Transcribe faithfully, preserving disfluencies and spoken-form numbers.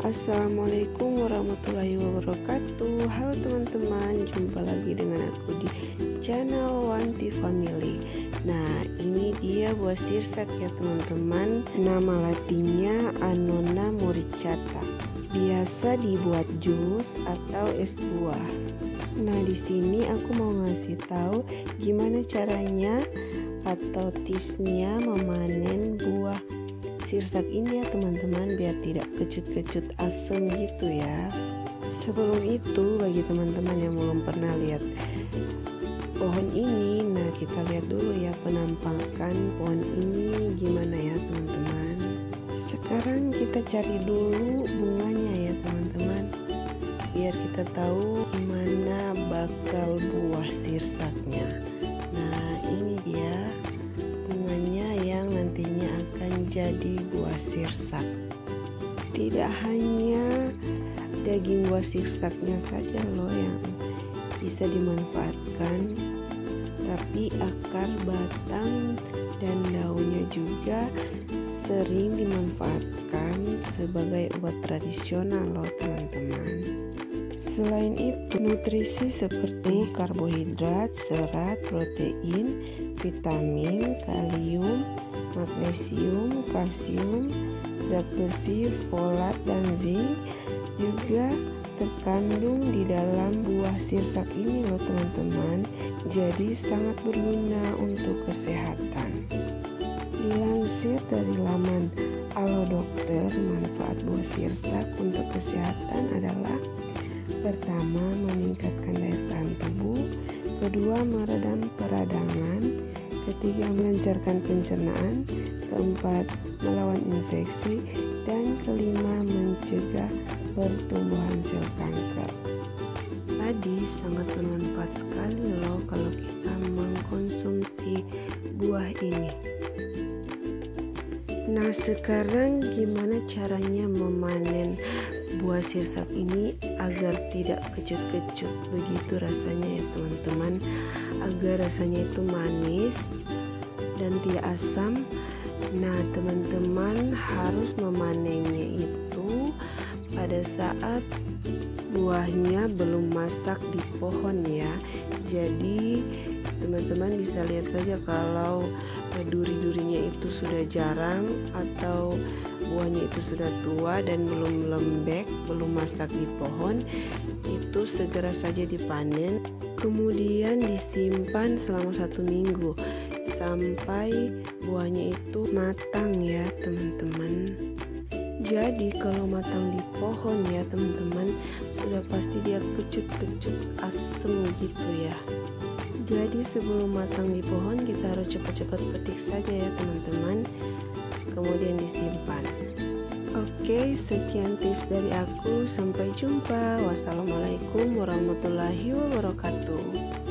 Assalamualaikum warahmatullahi wabarakatuh. Halo teman-teman, jumpa lagi dengan aku di channel Wanti Family. Nah, ini dia buah sirsak ya teman-teman. Nama latinnya Annona muricata. Biasa dibuat jus atau es buah. Nah, di sini aku mau ngasih tahu gimana caranya atau tipsnya memanen buah sirsak ini ya teman-teman, biar tidak kecut-kecut asem gitu ya. Sebelum itu, bagi teman-teman yang belum pernah lihat pohon ini, nah kita lihat dulu ya penampakan pohon ini gimana ya teman-teman. Sekarang kita cari dulu bunganya ya teman-teman, biar kita tahu gimana bakal buah sirsaknya. Nah, ini dia bunganya yang nantinya akan jadi buah sirsak. Tidak hanya daging buah sirsaknya saja loh yang bisa dimanfaatkan, tapi akar, batang, dan daunnya juga sering dimanfaatkan sebagai obat tradisional loh teman-teman. Selain itu, nutrisi seperti karbohidrat, serat, protein, vitamin, kalium, magnesium, kalsium, zat besi, folat, dan zinc juga terkandung di dalam buah sirsak ini loh teman-teman. Jadi sangat berguna untuk kesehatan. Dilansir dari laman Alo Dokter, manfaat buah sirsak untuk kesehatan adalah: pertama, meningkatkan daya tahan tubuh; kedua, meredam peradangan; ketiga, melancarkan pencernaan; keempat, melawan infeksi; dan kelima, mencegah pertumbuhan sel kanker. Tadi sangat bermanfaat sekali loh kalau kita mengkonsumsi buah ini. Nah, sekarang gimana caranya memanen buah sirsak ini agar tidak kecut-kecut begitu rasanya ya teman-teman, agar rasanya itu manis dan tidak asam. Nah, teman-teman harus memanennya itu pada saat buahnya belum masak di pohon ya. Jadi teman-teman bisa lihat saja kalau duri-durinya itu sudah jarang atau buahnya itu sudah tua dan belum lembek, belum masak di pohon, itu segera saja dipanen, kemudian disimpan selama satu minggu sampai buahnya itu matang ya teman-teman. Jadi kalau matang di pohon ya teman-teman, sudah pasti dia kecut-kecut asem gitu ya. Jadi sebelum matang di pohon kita harus cepat-cepat petik saja ya teman-teman, kemudian disimpan. Oke, sekian tips dari aku. Sampai jumpa. Wassalamualaikum warahmatullahi wabarakatuh.